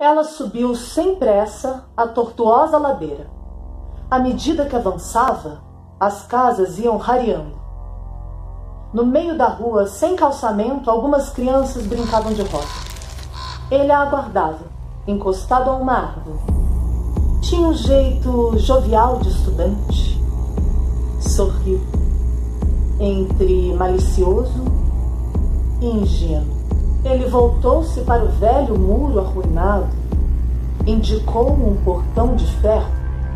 Ela subiu sem pressa a tortuosa ladeira. À medida que avançava, as casas iam rareando. No meio da rua, sem calçamento, algumas crianças brincavam de roda. Ele a aguardava, encostado a uma árvore. Tinha um jeito jovial de estudante. Sorriu, entre malicioso e ingênuo. Ele voltou-se para o velho muro arruinado, indicou um portão de ferro,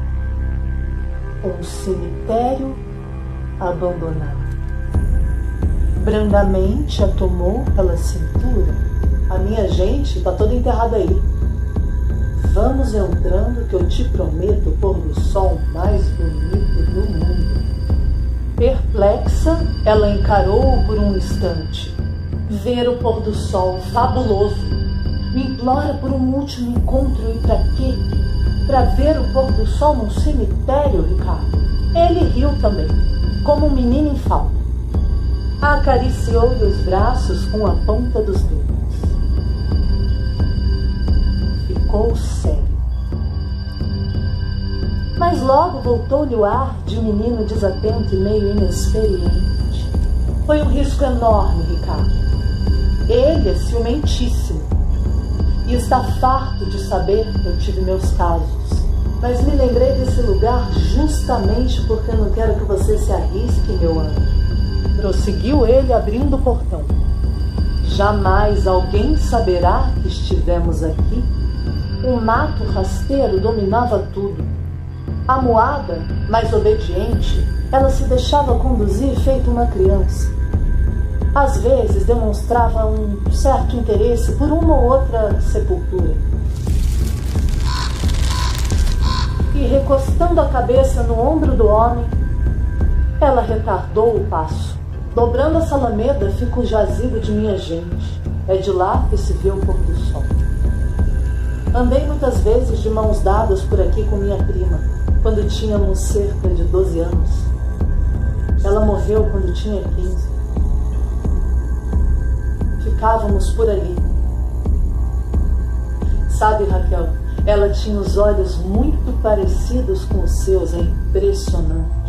um cemitério abandonado. Brandamente a tomou pela cintura. A minha gente está toda enterrada aí. Vamos entrando que eu te prometo o pôr do sol mais bonito do mundo. Perplexa, ela encarou-o por um instante. Ver o pôr do sol fabuloso. Me implora por um último encontro e pra quê? Pra ver o pôr do sol num cemitério, Ricardo? Ele riu também, como um menino em falta. Acariciou-lhe os braços com a ponta dos dedos. Ficou sério. Mas logo voltou-lhe o ar de menino desatento e meio inexperiente. Foi um risco enorme, Ricardo. Ele é ciumentíssimo e está farto de saber que eu tive meus casos. Mas me lembrei desse lugar justamente porque eu não quero que você se arrisque, meu anjo. Prosseguiu ele, abrindo o portão. Jamais alguém saberá que estivemos aqui. O mato rasteiro dominava tudo. Amuada, mas obediente, ela se deixava conduzir feito uma criança. Às vezes demonstrava um certo interesse por uma ou outra sepultura. E recostando a cabeça no ombro do homem, ela retardou o passo. Dobrando a salameda fica o jazigo de minha gente. É de lá que se vê o pôr do sol. Andei muitas vezes de mãos dadas por aqui com minha prima, quando tínhamos cerca de 12 anos. Ela morreu quando tinha 15. Ficávamos por ali. Sabe, Raquel, ela tinha os olhos muito parecidos com os seus, é impressionante.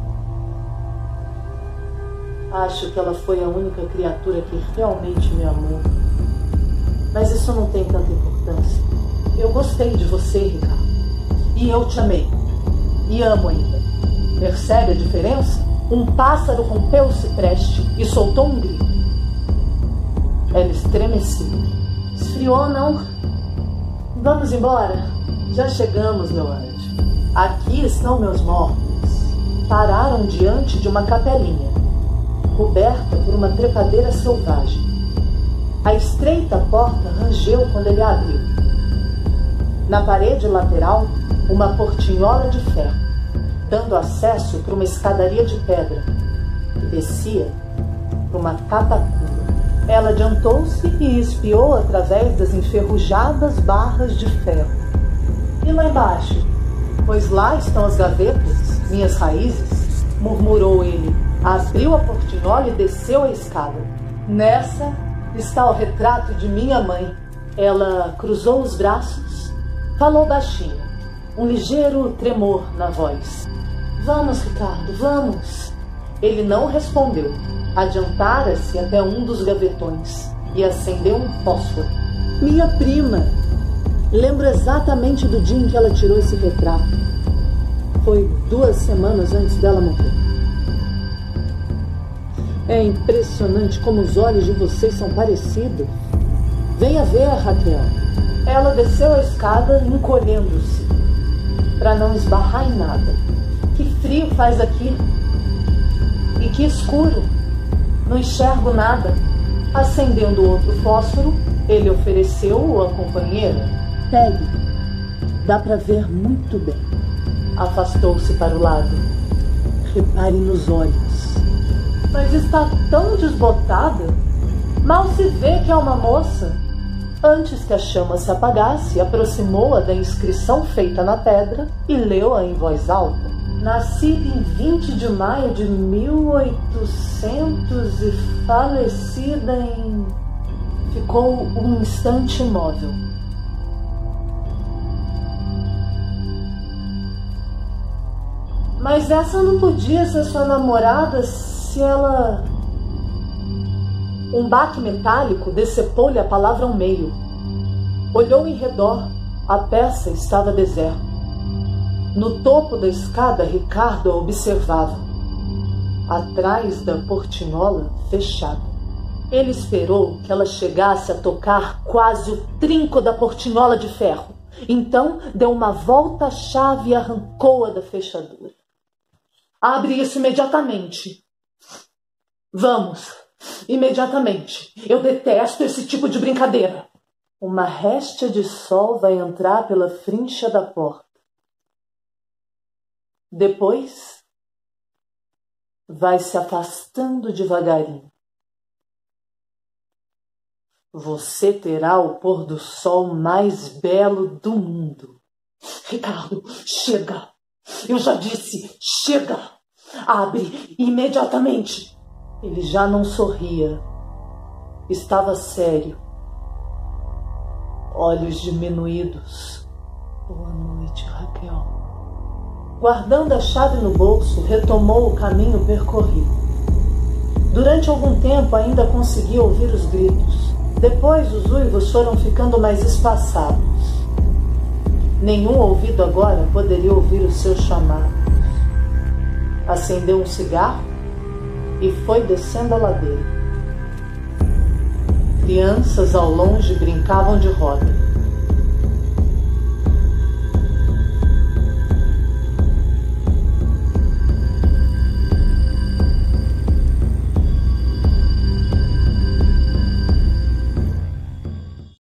Acho que ela foi a única criatura que realmente me amou. Mas isso não tem tanta importância. Eu gostei de você, Ricardo. E eu te amei. E amo ainda. Percebe a diferença? Um pássaro rompeu o cipreste e soltou um grito. Ela estremeceu. Esfriou, não? Vamos embora? Já chegamos, meu anjo. Aqui estão meus mortos. Pararam diante de uma capelinha, coberta por uma trepadeira selvagem. A estreita porta rangeu quando ele a abriu. Na parede lateral, uma portinhola de ferro, dando acesso para uma escadaria de pedra, que descia para uma catacumba. Ela adiantou-se e espiou através das enferrujadas barras de ferro. E lá embaixo? Pois lá estão as gavetas, minhas raízes, murmurou ele. Abriu a portinhola e desceu a escada. Nessa está o retrato de minha mãe. Ela cruzou os braços, falou baixinho, um ligeiro tremor na voz. Vamos, Ricardo, vamos. Ele não respondeu. Adiantara-se até um dos gavetões e acendeu um fósforo. Minha prima. Lembro exatamente do dia em que ela tirou esse retrato. Foi 2 semanas antes dela morrer. É impressionante como os olhos de vocês são parecidos. Venha ver, Raquel. Ela desceu a escada encolhendo-se, para não esbarrar em nada. Que frio faz aqui. E que escuro. Não enxergo nada. Acendendo outro fósforo, ele ofereceu-o à companheira. Pegue. Dá para ver muito bem. Afastou-se para o lado. Repare nos olhos. Mas está tão desbotada. Mal se vê que é uma moça. Antes que a chama se apagasse, aproximou-a da inscrição feita na pedra e leu-a em voz alta. Nascida em 20 de maio de 1800 e falecida em... Ficou um instante imóvel. Mas essa não podia ser sua namorada se ela... Um baque metálico decepou-lhe a palavra ao meio. Olhou em redor. A peça estava deserta. No topo da escada, Ricardo a observava. Atrás da portinhola fechada. Ele esperou que ela chegasse a tocar quase o trinco da portinhola de ferro. Então deu uma volta à chave e arrancou-a da fechadura. Abre isso imediatamente. Vamos, imediatamente. Eu detesto esse tipo de brincadeira. Uma réstia de sol vai entrar pela frincha da porta. Depois, vai se afastando devagarinho. Você terá o pôr do sol mais belo do mundo. Ricardo, chega! Eu já disse, chega! Abre imediatamente! Ele já não sorria. Estava sério. Olhos diminuídos. Boa noite, Raquel. Guardando a chave no bolso, retomou o caminho percorrido. Durante algum tempo ainda conseguia ouvir os gritos. Depois os uivos foram ficando mais espaçados. Nenhum ouvido agora poderia ouvir os seus chamados. Acendeu um cigarro e foi descendo a ladeira. Crianças ao longe brincavam de roda.